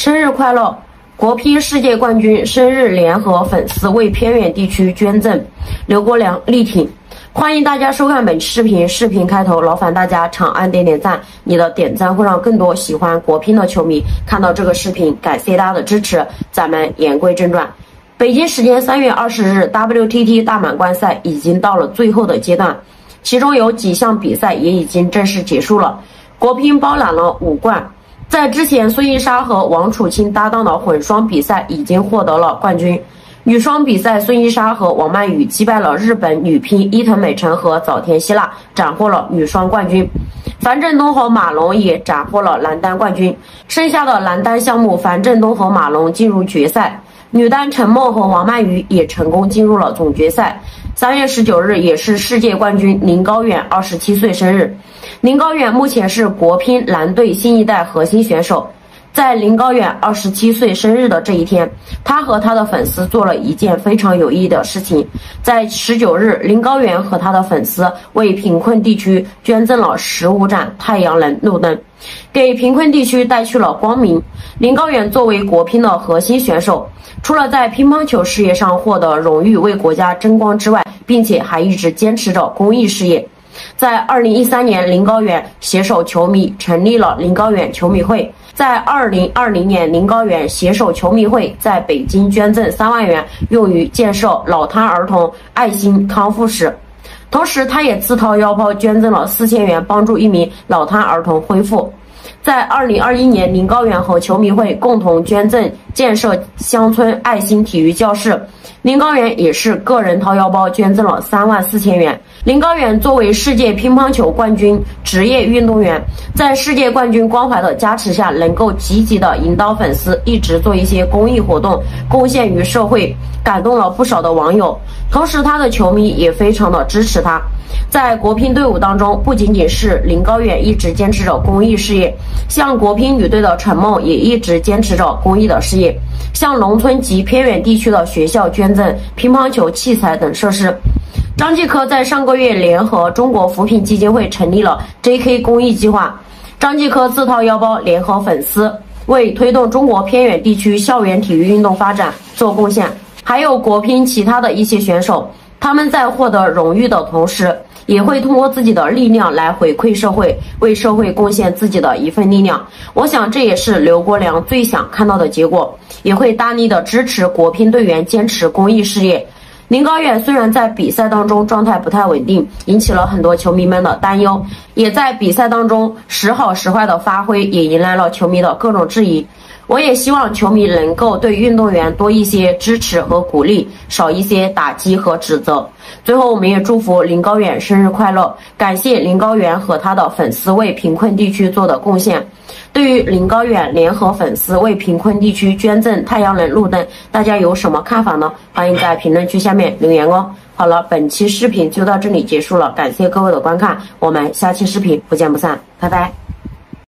生日快乐！国乒世界冠军生日联合粉丝为偏远地区捐赠，刘国梁力挺。欢迎大家收看本期视频，视频开头劳烦大家长按点赞，你的点赞会让更多喜欢国乒的球迷看到这个视频，感谢大家的支持。咱们言归正传，北京时间3月20日 ，WTT 大满贯赛已经到了最后的阶段，其中有几项比赛也已经正式结束了，国乒包揽了5冠。在之前，孙颖莎和王楚钦搭档的混双比赛已经获得了冠军。女双比赛，孙颖莎和王曼雨击败了日本女乒伊藤美诚和早田希娜，斩获了女双冠军。樊振东和马龙也斩获了男单冠军。剩下的男单项目，樊振东和马龙进入决赛。女单陈梦和王曼雨也成功进入了总决赛。3月19日也是世界冠军林高远27岁生日。林高远目前是国乒男队新一代核心选手。在林高远27岁生日的这一天，他和他的粉丝做了一件非常有意义的事情。在19日，林高远和他的粉丝为贫困地区捐赠了15盏太阳能路灯，给贫困地区带去了光明。林高远作为国乒的核心选手，除了在乒乓球事业上获得荣誉，为国家争光之外，并且还一直坚持着公益事业。在2013年，林高远携手球迷成立了林高远球迷会。在2020年，林高远携手球迷会在北京捐赠3万元，用于建设脑瘫儿童爱心康复室。同时，他也自掏腰包捐赠了4000元，帮助一名脑瘫儿童恢复。在2021年，林高远和球迷会共同捐赠建设乡村爱心体育教室。林高远也是个人掏腰包捐赠了3万4千元。林高远作为世界乒乓球冠军职业运动员，在世界冠军光环的加持下，能够积极的引导粉丝，一直做一些公益活动，贡献于社会，感动了不少的网友。同时，他的球迷也非常的支持他。在国乒队伍当中，不仅仅是林高远一直坚持着公益事业，像国乒女队的陈梦也一直坚持着公益的事业，向农村及偏远地区的学校捐赠乒乓球器材等设施。张继科在上个月联合中国扶贫基金会成立了 JK 公益计划，张继科自掏腰包联合粉丝，为推动中国偏远地区校园体育运动发展做贡献。还有国乒其他的一些选手，他们在获得荣誉的同时，也会通过自己的力量来回馈社会，为社会贡献自己的一份力量。我想这也是刘国梁最想看到的结果，也会大力的支持国乒队员坚持公益事业。林高远虽然在比赛当中状态不太稳定，引起了很多球迷们的担忧，也在比赛当中时好时坏的发挥，也迎来了球迷的各种质疑。我也希望球迷能够对运动员多一些支持和鼓励，少一些打击和指责。最后，我们也祝福林高远生日快乐，感谢林高远和他的粉丝为贫困地区做的贡献。对于林高远联合粉丝为贫困地区捐赠太阳能路灯，大家有什么看法呢？欢迎在评论区下面留言哦。好了，本期视频就到这里结束了，感谢各位的观看，我们下期视频不见不散，拜拜。